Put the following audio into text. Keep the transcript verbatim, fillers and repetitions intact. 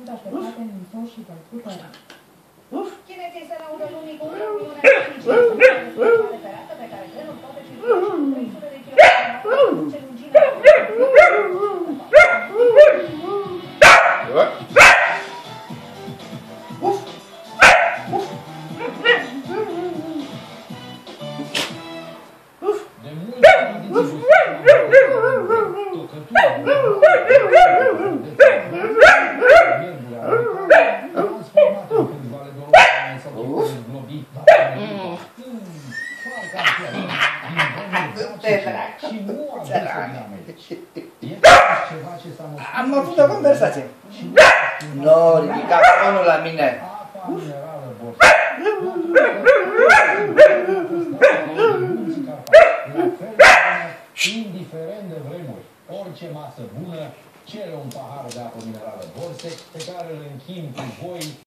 sunt așteptate în miso și pe putere. Chineții se laudă lumii cu un milion de speciale ferată pe care trenul poate circula și cu trei sute de kilometri ce lungimea. De multe am avut o conversație. Nu, ridica tonul la mine. Indiferent de vremuri, orice masă bună cere un pahar de apă minerală Borsec pe care îl închin cu voi